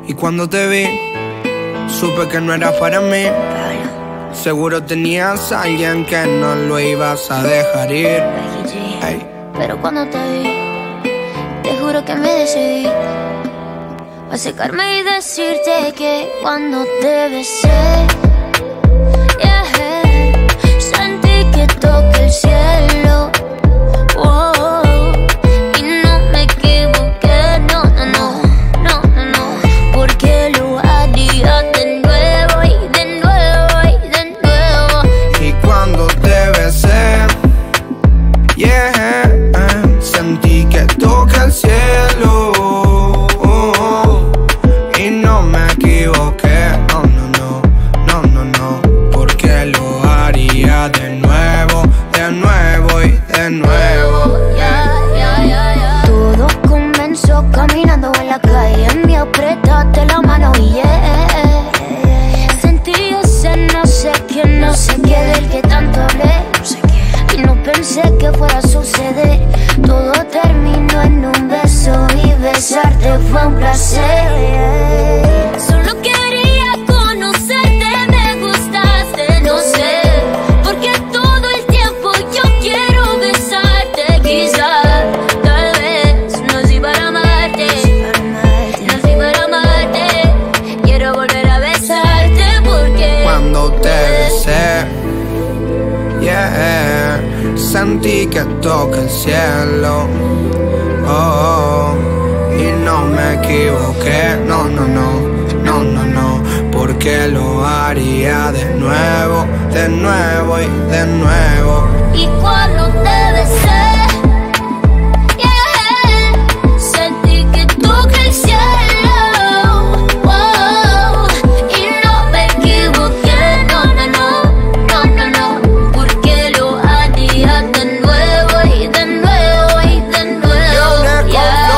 Y cuando te vi, supe que no era para mí. Seguro tenías a alguien que no lo ibas a dejar ir. Hey. Pero cuando te vi, te juro que me decidí a acercarme y decirte que cuando te besé, sentí que toqué el cielo. Y no me equivoqué, no, porque lo haría de nuevo y de nuevo y de nuevo. Y cuando te besé, sentí que toqué el cielo. Y no me equivoqué, no, porque lo haría de nuevo y de nuevo. Todo comenzó caminando en la calle, me apretaste la mano y sentí ese no sé qué del que tanto hablé. Y no pensé que fuera a suceder. Todo terminó en un beso y besarte fue un placer. Solo quería conocerte, me gustaste, no sé, porque todo el tiempo yo quiero besarte. Quizás, tal vez, nací para amarte, nací para amarte. Quiero volver a besarte porque cuando te besé, sentí que toqué el cielo. Y no me equivoqué, no, porque lo haría de nuevo y de nuevo. Y cuando te besé, sentí que toqué el cielo. Y no me equivoqué, no, porque lo haría de nuevo y de nuevo y de nuevo.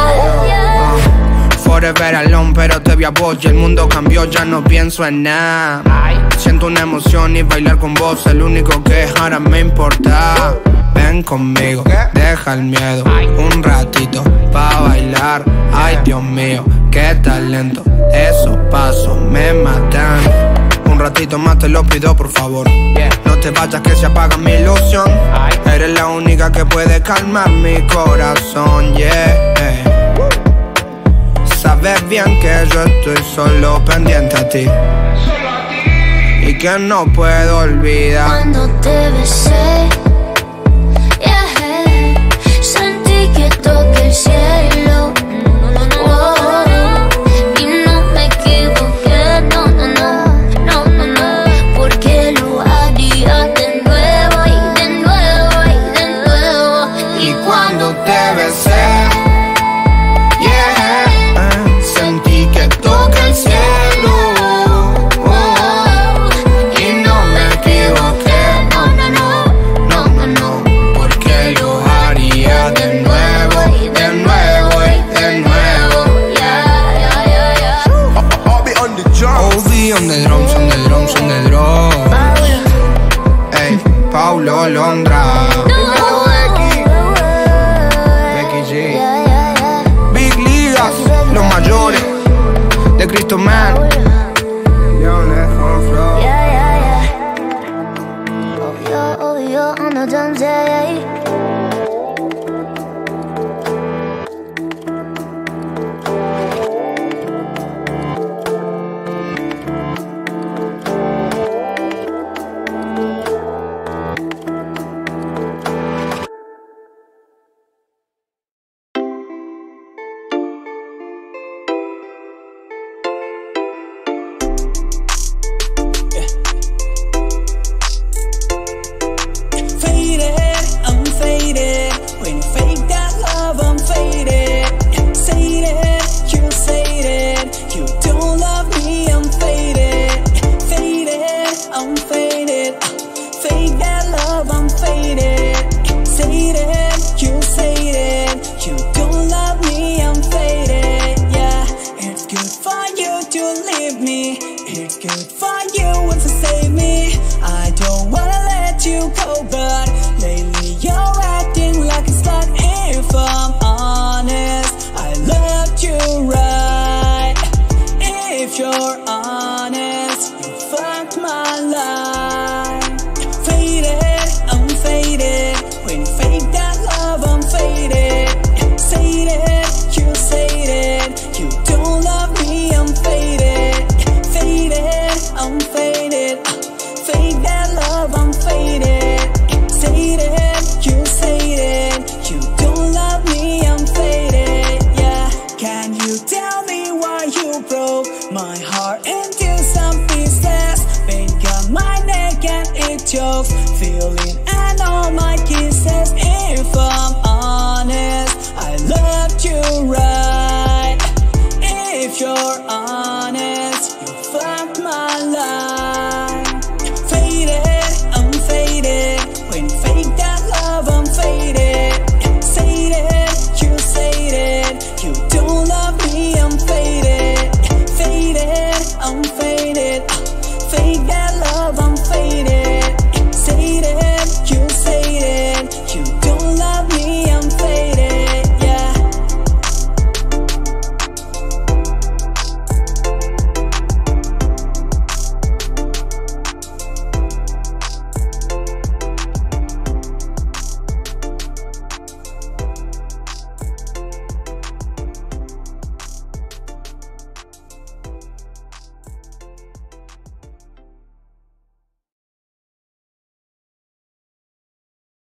Forever alone, pero te vi a vos y el mundo cambió, ya no pienso en nada. Siento una emoción y bailar con vos, el único que ahora me importa. Ven conmigo, deja el miedo, un ratito pa' bailar. Ay, Dios mío, qué talento, esos pasos me matan. Un ratito más te lo pido, por favor. No te vayas que se apaga mi ilusión. Eres la única que puede calmar mi corazón, Sabes bien que yo estoy solo pendiente a ti y que no puedo olvidar cuando te besé.